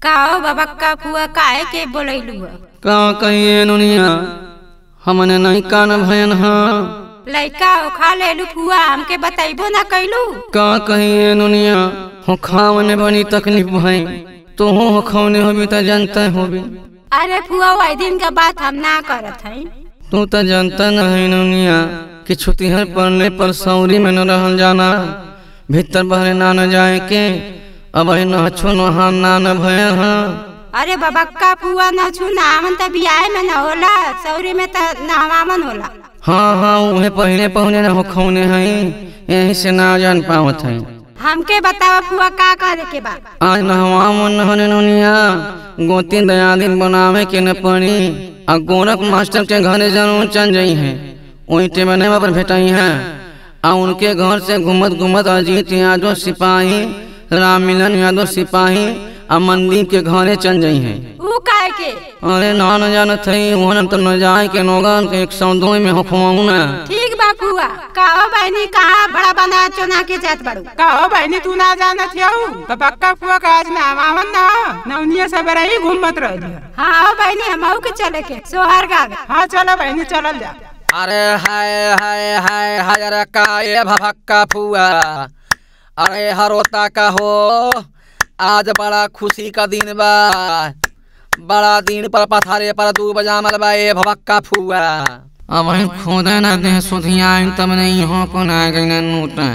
काओ बाबा का फुआ काहे के बोलैलू का कहिए नुनिया हमने नहीं कान भयन हाँ लइका खा लेलू फुआ हमके बताइबो ना कैलू का कहिए नुनिया हो खावने बनी तकलीफ भई तो हो खावने होबी त जानता होबी। अरे फुआ वही दिन का बात हम ना करत हई। तू तो जानता नहीं नुनिया कि छुतिहर पड़ने पर सौरी में न रहल जाना भीतर बहरे ना न जाए के अब न छो न भय हाँ। अरे बाबा का फुआ न छू नामन त बियाह में न होला सौरी में त नामन होला। हाँ हाँ उहे पहले पहुने न हो खौने हई यही से ना जान पावत हई। हमके बतावा फुआ का करे के बा। आज नहवा मन हने नुनिया गोती दया दिन बनावे के न पड़ी आ गोरख मास्टर के घरे जरूर चल जाई है वही टेबने पर भेटाई है आ उनके घर से घूमत घूमत अजीत यादव सिपाही राम मिलन यादव सिपाही आ मंदिर के घरे चल जाई है। ऊ काहे के? अरे ना न जानत हई वहन तो न जाए के नोगन के 102 में होखवाऊ ना। ठीक बा फुआ। काओ बहनी कहाँ बड़ा बना चुना के जात बाड़ू? काओ बहनी तू ना जानत हऊ तो पक्का फुआ का आज ना आवन ना नौनिया सब रही घूमत रही। हाँ बहनी हमहू के चले के सोहर गावे। हाँ चलो बहनी चलल जा। अरे हाय हाय हाय हाय रे का ये भभक्का फुआ अरे हरोता का हो आज बड़ा खुशी का दिन बा बड़ा दिन पर पथारे पर दू बजामल बा ये भभक्का फुआ। अब खोदा ना दे सुधिया तब नहीं हो को ना गई नूटा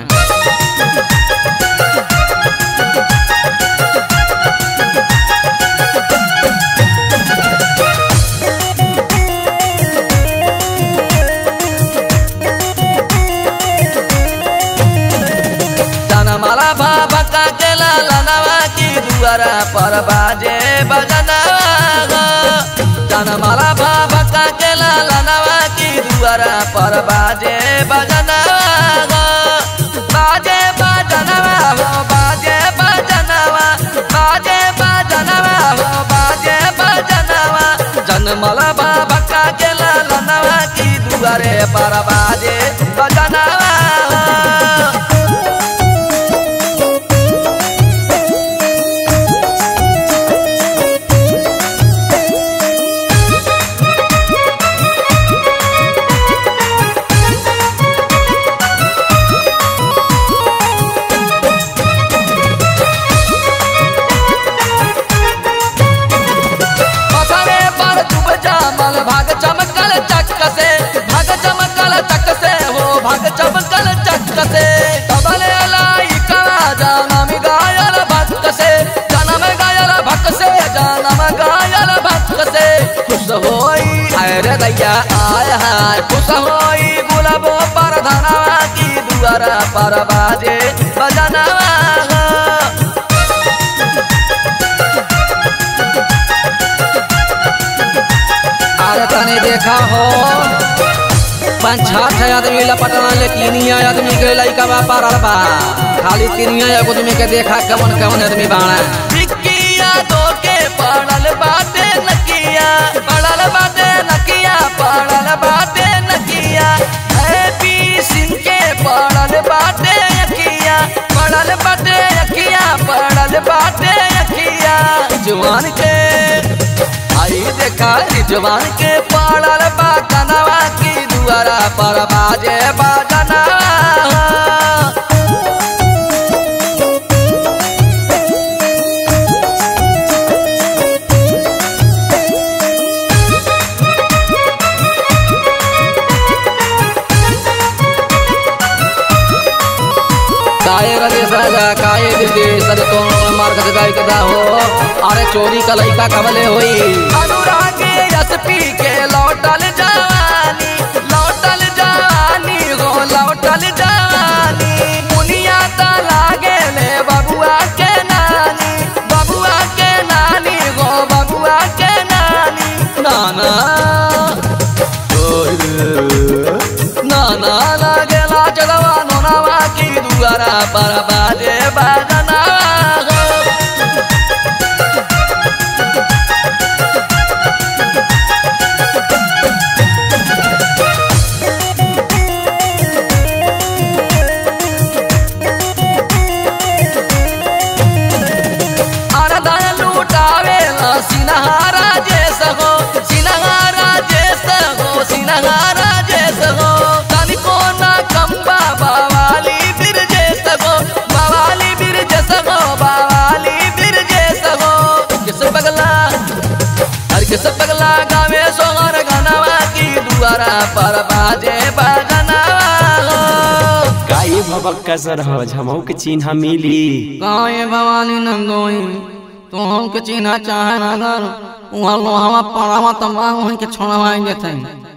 जनमाला भभक्का के लालनवा की दुआरा पर बाजे बजनवा जनमाला भभक्का के लालनवा की दुआरा पर बाजे बजनवा बाजे बजनवा हो बाजे बजनवा बाजे बजनवा हो बाजे बजनवा जनमाला भभक्का के लालनवा की दुआरे पर बाजे बजनवा। भाग चमकल चक से हो भाग चमकल चक से तबले लाई का जानम गायल भक्त से जानम गायल भक्त से जानम गायल भक्त से खुश होई अरे दैया आय हाय खुश होई गुलाबो पर धनवा की दुआरा पर बाजे बजनवा। तने देखा हो 5-6 आदमी लपटना लेकिन आदमी के लइका बा पारल बा खाली 3 आदमी के देखा कवन कवन आदमी बाड़ा टिकिया दो के पड़ल बाटे नकिया पड़ल बाटे नकिया पड़ल बाटे नकिया हैप्पी सिंह के पड़ल बाटे यकिया पड़ल बाटे यकिया पड़ल बाटे यकिया जवान के आई देखा जवान के पड़ल बा कनवा की दुआरा पर बाजे बजनवा। काये रदेश राजा काये विदेश अरे तो मार कर गाय कदा हो अरे चोरी का लइका कबले होई अनुराग एसपी के लौटल जवानी हो लौटल जवानी मुनिया ता लागे ले बबुआ के नानी हो बबुआ के नानी नाना नाना लागे ला चलवा नोनावा की दुआरा पर बाजे बजना। लुटावे सिनहारा जैस हो सिनहारा जैस हो सिनहारा जैस हो तनिको ना कम्बा बावाली फिर जैस हो बावाली फिर जैस हो बावाली फिर जैस हो किस पगला हर किस पगला गावे सोहर गनवा की दुआरा पर बाजे बगनवा गाये भबक्का सर हो झमऊ के चिन्ह मिली गाये भवानी नंदोई तो हम के चिन्ह चाहे अगर वहाँ लोहावा पड़ावा तब वहीं के छोड़वाएंगे थे।